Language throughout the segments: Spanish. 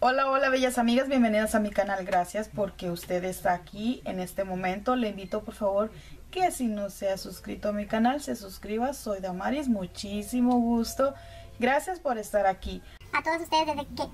Hola, hola bellas amigas, bienvenidas a mi canal. Gracias porque usted está aquí en este momento. Le invito por favor que si no se ha suscrito a mi canal, se suscriba. Soy Damaris, muchísimo gusto. Gracias por estar aquí. A todos ustedes desde que...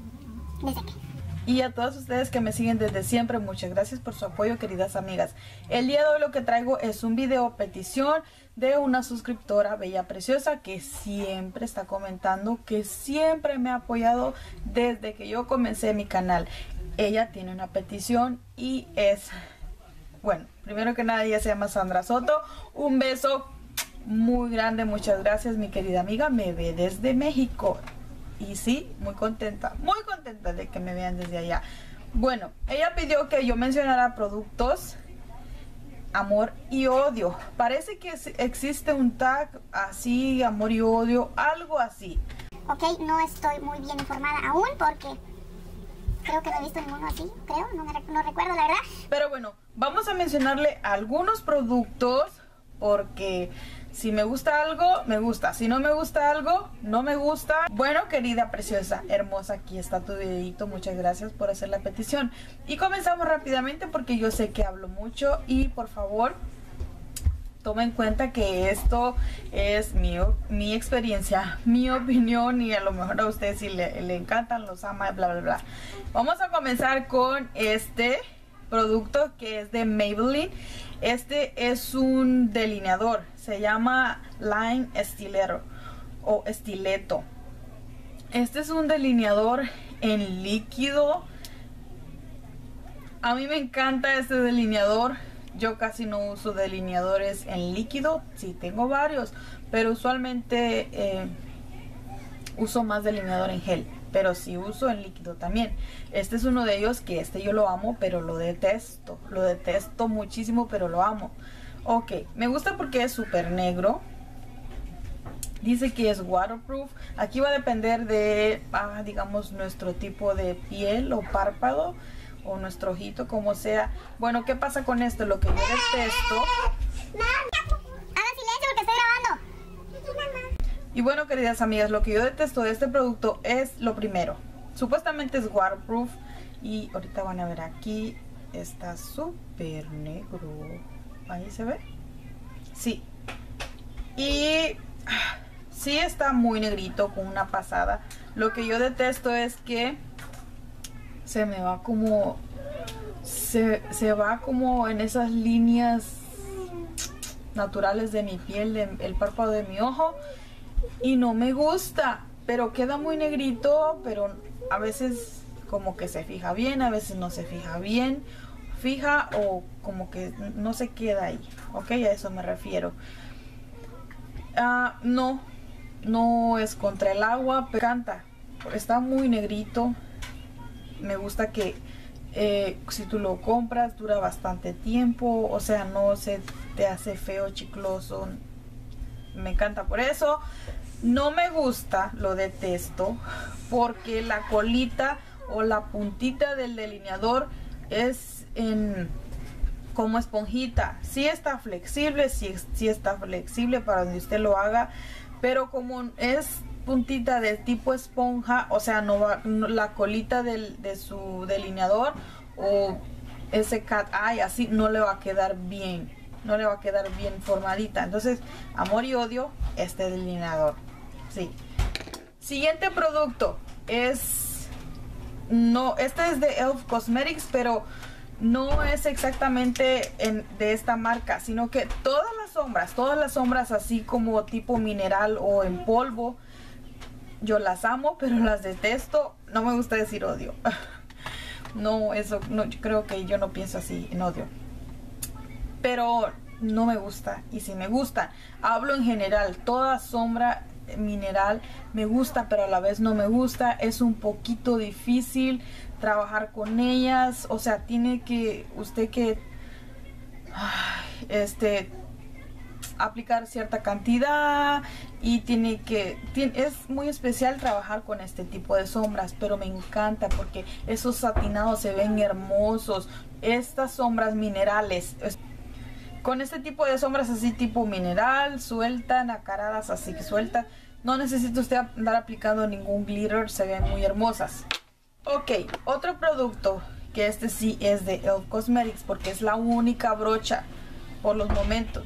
Y a todos ustedes que me siguen desde siempre, muchas gracias por su apoyo, queridas amigas. El día de hoy lo que traigo es un video petición de una suscriptora bella preciosa que siempre está comentando, que siempre me ha apoyado desde que yo comencé mi canal. Ella tiene una petición y es, bueno, primero que nada ella se llama Sandra Soto. Un beso muy grande, muchas gracias mi querida amiga, me ve desde México. Y sí, muy contenta de que me vean desde allá. Bueno, ella pidió que yo mencionara productos amor y odio. Parece que existe un tag así, amor y odio, algo así. Ok, no estoy muy bien informada aún porque creo que no he visto ninguno así, creo, no recuerdo la verdad. Pero bueno, vamos a mencionarle algunos productos porque si me gusta algo, me gusta. Si no me gusta algo, no me gusta. Bueno, querida, preciosa, hermosa, aquí está tu videito. Muchas gracias por hacer la petición. Y comenzamos rápidamente porque yo sé que hablo mucho. Y por favor, toma en cuenta que esto es mi experiencia, mi opinión. Y a lo mejor a ustedes si le encantan, los ama, bla, bla, bla. Vamos a comenzar con este producto que es de Maybelline. Este es un delineador, se llama Line Estilero o Estileto. Este es un delineador en líquido. A mí me encanta este delineador. Yo casi no uso delineadores en líquido, sí tengo varios, pero usualmente uso más delineador en gel. Pero sí uso en líquido también. Este es uno de ellos que yo lo amo, pero lo detesto. Lo detesto muchísimo, pero lo amo. Ok, me gusta porque es súper negro. Dice que es waterproof. Aquí va a depender de, digamos, nuestro tipo de piel o párpado. O nuestro ojito, como sea. Bueno, ¿qué pasa con esto? Lo que yo detesto... Hagan silencio porque estoy grabando. Y bueno, queridas amigas, lo que yo detesto de este producto es lo primero. Supuestamente es waterproof. Y ahorita van a ver aquí. Está súper negro. ¿Ahí se ve? Sí. Y sí está muy negrito con una pasada. Lo que yo detesto es que se me va como... Se va como en esas líneas naturales de mi piel, el párpado de mi ojo. Y no me gusta, pero queda muy negrito, pero a veces como que se fija bien, a veces no se fija bien, fija o como que no se queda ahí, ok, a eso me refiero. No es contra el agua, pero canta, está muy negrito. Me gusta que si tú lo compras dura bastante tiempo, o sea, no se te hace feo, chicloso. Me encanta por eso. No me gusta, lo detesto, porque la colita o la puntita del delineador es como esponjita. Sí está flexible, sí está flexible para donde usted lo haga, pero como es puntita de tipo esponja, o sea, la colita de su delineador o ese cat eye así no le va a quedar bien. No le va a quedar bien formadita. Entonces, amor y odio este delineador. Sí. Siguiente producto es... No, este es de Elf Cosmetics, pero no es exactamente de esta marca, sino que todas las sombras así como tipo mineral o en polvo, yo las amo, pero las detesto. No me gusta decir odio. No, eso, no, yo creo que yo no pienso así en odio. Pero no me gusta. Y si me gusta, hablo en general, toda sombra mineral me gusta, pero a la vez no me gusta. Es un poquito difícil trabajar con ellas. O sea, tiene que usted que aplicar cierta cantidad y es muy especial trabajar con este tipo de sombras, pero me encanta porque esos satinados se ven hermosos. Estas sombras minerales, con este tipo de sombras así tipo mineral, sueltan, acaradas así que sueltan, no necesita usted andar aplicando ningún glitter, se ven muy hermosas. Ok, otro producto que este sí es de Elf Cosmetics porque es la única brocha por los momentos.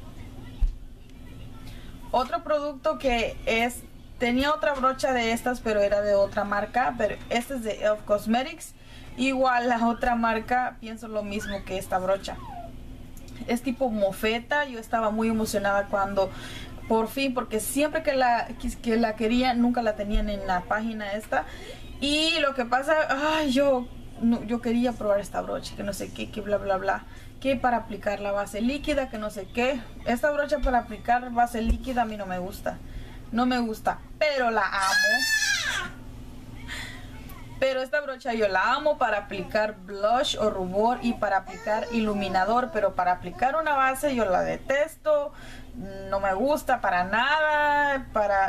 Otro producto que es, tenía otra brocha de estas pero era de otra marca, pero este es de Elf Cosmetics. Igual la otra marca, pienso lo mismo que esta brocha. Es tipo mofeta. Yo estaba muy emocionada cuando por fin, porque siempre que la quería, nunca la tenían en la página esta. Y lo que pasa, ay, yo quería probar esta brocha, que no sé qué, que bla bla bla, que para aplicar la base líquida, que no sé qué. Esta brocha para aplicar base líquida a mí no me gusta. No me gusta, pero la amo. Pero esta brocha yo la amo para aplicar blush o rubor y para aplicar iluminador. Pero para aplicar una base yo la detesto. No me gusta para nada.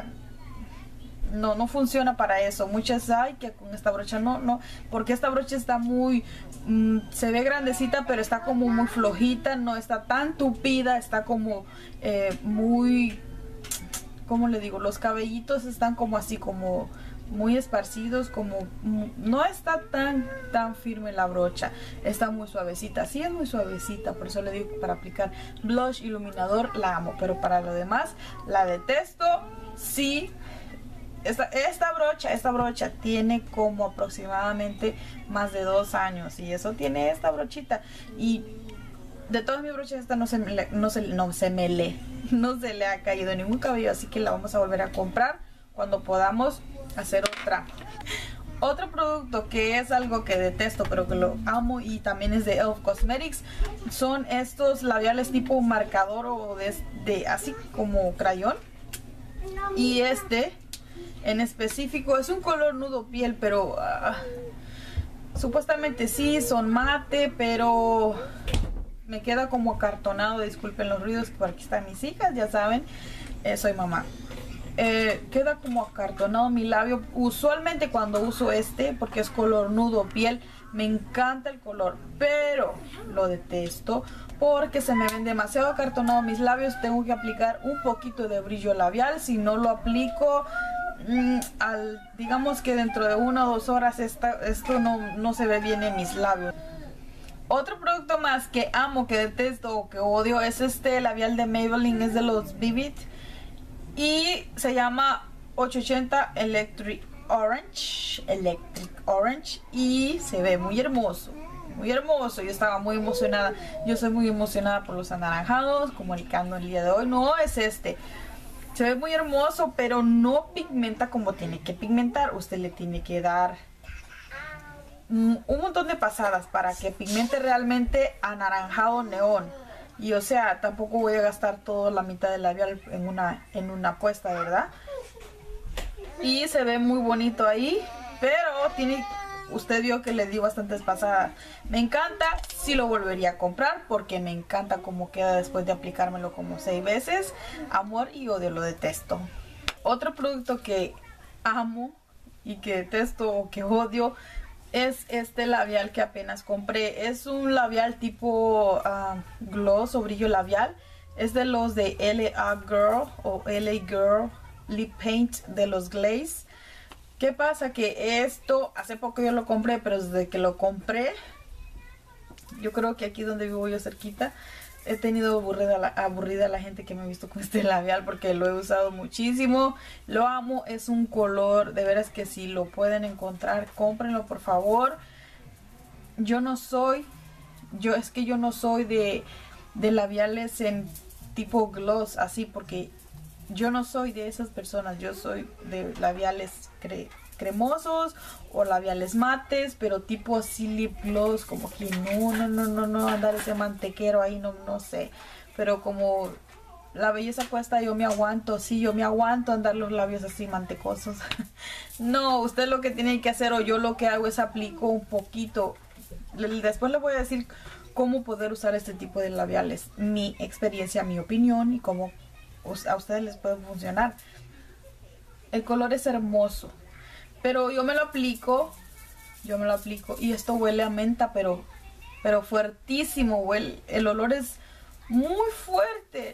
No funciona para eso. Muchas hay que con esta brocha no. Porque esta brocha está muy... se ve grandecita pero está como muy flojita. No está tan tupida. Está como muy... ¿cómo le digo? Los cabellitos están como así como... muy esparcidos, como no está tan firme la brocha, está muy suavecita, sí es muy suavecita, por eso le digo que para aplicar blush, iluminador la amo, pero para lo demás la detesto. Sí, esta brocha tiene como aproximadamente más de 2 años y eso tiene esta brochita, y de todas mis brochas esta no se le ha caído ningún cabello, así que la vamos a volver a comprar cuando podamos hacer otra. Otro producto que es algo que detesto pero que lo amo y también es de Elf Cosmetics son estos labiales tipo marcador o de así como crayón. Y este en específico es un color nudo piel, pero supuestamente sí son mate, pero me queda como acartonado. Disculpen los ruidos, porque aquí están mis hijas, ya saben, soy mamá. Queda como acartonado mi labio. Usualmente cuando uso este, porque es color nudo piel, me encanta el color, pero lo detesto porque se me ven demasiado acartonados mis labios. Tengo que aplicar un poquito de brillo labial. Si no lo aplico, digamos que dentro de 1 o 2 horas esto no se ve bien en mis labios. Otro producto más que amo, que detesto o que odio es este labial de Maybelline, es de los Vivid. Y se llama 880 Electric Orange y se ve muy hermoso, muy hermoso. Yo estaba muy emocionada. Yo soy muy emocionada por los anaranjados, como el que ando el día de hoy. No es este. Se ve muy hermoso, pero no pigmenta como tiene que pigmentar. Usted le tiene que dar un montón de pasadas para que pigmente realmente anaranjado neón. Y o sea, tampoco voy a gastar toda la mitad del labial en una puesta, ¿verdad? Y se ve muy bonito ahí, pero usted vio que le di bastantes pasadas. Me encanta, sí lo volvería a comprar porque me encanta cómo queda después de aplicármelo como 6 veces. Amor y odio, lo detesto. Otro producto que amo y que detesto o que odio es este labial que apenas compré. Es un labial tipo gloss o brillo labial. Es de los de LA Girl o LA Girl Lip Paint de los Glaze. ¿Qué pasa? Que esto hace poco yo lo compré, pero desde que lo compré, yo creo que aquí donde vivo yo cerquita, he tenido aburrida la gente que me ha visto con este labial porque lo he usado muchísimo. Lo amo, es un color, de veras que si lo pueden encontrar, cómprenlo por favor. Yo no soy de labiales en tipo gloss así, porque yo no soy de esas personas. Yo soy de labiales cremosos o labiales mates, pero tipo así lip gloss, como que no andar ese mantequero ahí, no sé. Pero como la belleza cuesta, yo me aguanto, sí, yo me aguanto andar los labios así mantecosos. No, usted lo que tiene que hacer, o yo lo que hago es aplico un poquito. Después le voy a decir cómo poder usar este tipo de labiales, mi experiencia, mi opinión y cómo a ustedes les puede funcionar. El color es hermoso, pero yo me lo aplico y esto huele a menta, pero fuertísimo huele. El olor es muy fuerte,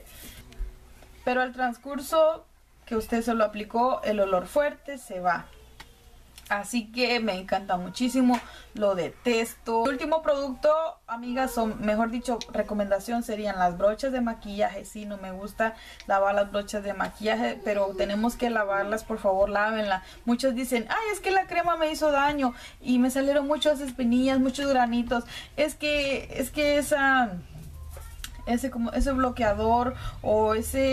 pero al transcurso que usted se lo aplicó, el olor fuerte se va. Así que me encanta muchísimo, lo detesto. El último producto, amigas, son, mejor dicho, recomendación serían las brochas de maquillaje. Sí, no me gusta lavar las brochas de maquillaje, pero tenemos que lavarlas, por favor, lávenla. Muchos dicen, ay, es que la crema me hizo daño y me salieron muchas espinillas, muchos granitos. Es que ese bloqueador o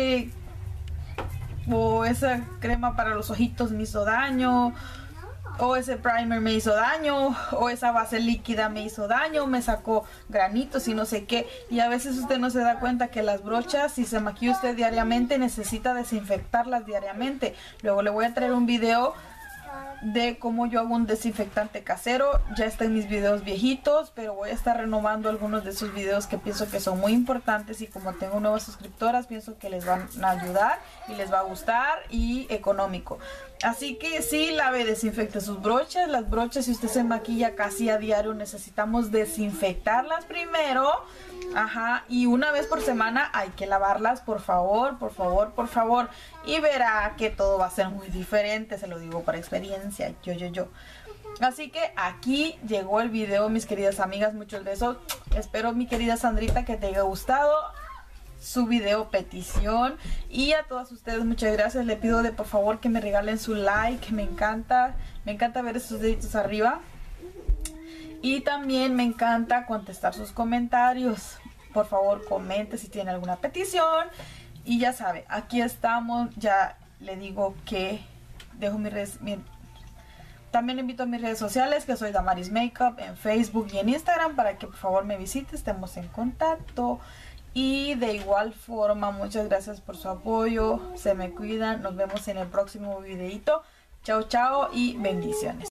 esa crema para los ojitos me hizo daño, o ese primer me hizo daño, o esa base líquida me hizo daño, me sacó granitos y no sé qué. Y a veces usted no se da cuenta que las brochas, si se maquilla usted diariamente, necesita desinfectarlas diariamente. Luego le voy a traer un video de cómo yo hago un desinfectante casero. Ya está en mis videos viejitos, pero voy a estar renovando algunos de esos videos que pienso que son muy importantes, y como tengo nuevas suscriptoras, pienso que les van a ayudar y les va a gustar, y económico. Así que sí, lave, desinfecte sus brochas. Las brochas, si usted se maquilla casi a diario, necesitamos desinfectarlas primero. Ajá, y una vez por semana hay que lavarlas, por favor, por favor, por favor. Y verá que todo va a ser muy diferente, se lo digo por experiencia, yo. Así que aquí llegó el video, mis queridas amigas, muchos besos. Espero, mi querida Sandrita, que te haya gustado su video petición, y a todas ustedes muchas gracias. Le pido de por favor que me regalen su like, me encanta ver esos deditos arriba, y también me encanta contestar sus comentarios. Por favor, comente si tiene alguna petición, y ya sabe, aquí estamos. Ya le digo que dejo mis redes, también invito a mis redes sociales, que soy Damaris Makeup en Facebook y en Instagram, para que por favor me visite, estemos en contacto. Y de igual forma, muchas gracias por su apoyo. Se me cuidan. Nos vemos en el próximo videito. Chao, chao y bendiciones.